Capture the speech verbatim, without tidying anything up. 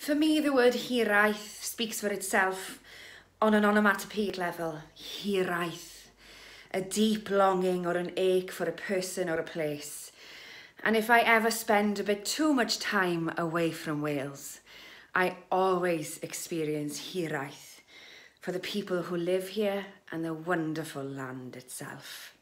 For me, the word hiraeth speaks for itself on an onomatopoeic level. Hiraeth. A deep longing or an ache for a person or a place. And if I ever spend a bit too much time away from Wales, I always experience hiraeth for the people who live here and the wonderful land itself.